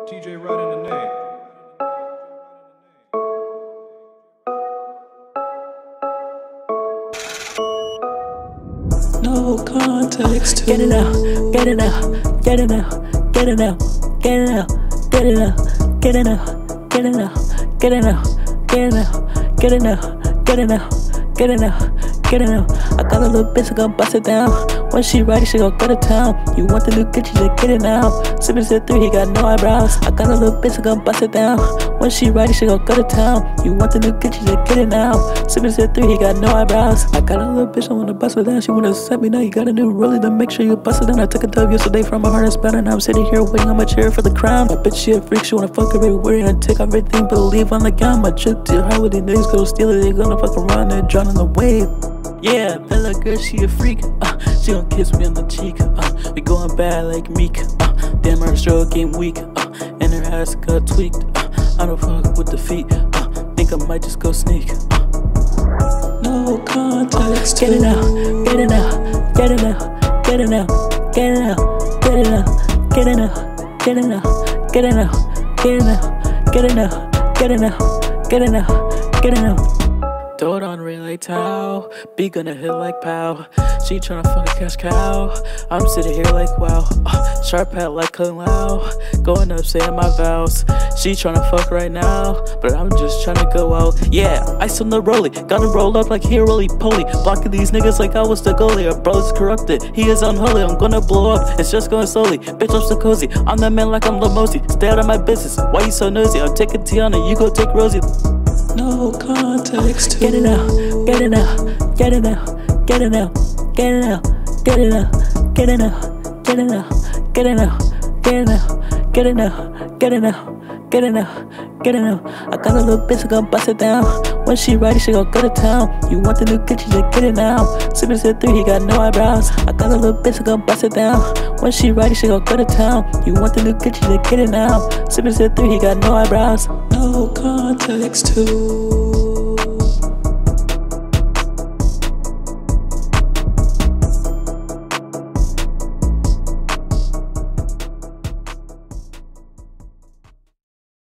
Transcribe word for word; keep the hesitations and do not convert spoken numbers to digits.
T J right in the name. No context. Get it out, get it out, get it out, get it out, get it out, get it out, get it out, get it out, get it out, get it out, get it out, get it out, get it out, get it out. I got a little bitch, I gon' bust it down. When she ready, she gon' go to town. You want the new Gucci, just get it now. Sippin' to three, he got no eyebrows. I got a little bitch, I gon' bust it down. When she ready, she gon' go to town. You want the new Gucci, just get it now. Sippin' to three, he got no eyebrows. I got a little bitch, I wanna bust it down. She wanna set me now. You got a new rollie, then make sure you bust it down. I took a dub yesterday from my heart, it's better. Now I'm sitting here waiting on my chair for the crown. My bitch, she a freak, she wanna fuck everywhere and take everything, but leave on the gown. My trip to her with these niggas go steal it. They gonna fuck around and drown in the wave. Yeah, Bella girl, she a freak. Uh, she gon' kiss me on the cheek. Uh, we going bad like Meek. Uh, damn, her stroke game weak. Uh, and her ass got tweaked. Uh, I don't fuck with the feet. Uh, think I might just go sneak. Uh, no context. Uh, get it out, get it out, get it out, get it out, get it out, get it out, get it out, get it out, get it out, get it out, get it out, get it out, get it out, get it out. Throw it on Ray like Tao, be gonna hit like pow. She tryna fuck a cash cow. I'm sitting here like wow. Uh, sharp hat like Kung Lao. Going up saying my vows. She tryna fuck right now, but I'm just tryna go out. Yeah, ice on the rollie, gotta roll up like here roly poly. Blocking these niggas like I was the goalie. Our brother's corrupted, he is unholy. I'm gonna blow up, it's just going slowly. Bitch, I'm so cozy, I'm that man like I'm Lamosi. Stay out of my business, why you so nosy? I'm taking Tiana, you go take Rosie. No context. Get it out, get it out, get it out, get it out, get it out, get it out, get it out, get it out, get it out, get it out, get it out, get it out, get it out, get it out. I got a little bitch, I gon' bust it down. When she ready, she gon' go to town. You want the new Gucci, just get it now. Sippin' to three, he got no eyebrows. I got a little bitch, I gon' bust it down. When she ready, she gon' go to town. You want the new Gucci, just get it now. Sippin' to three, he got no eyebrows. No context too.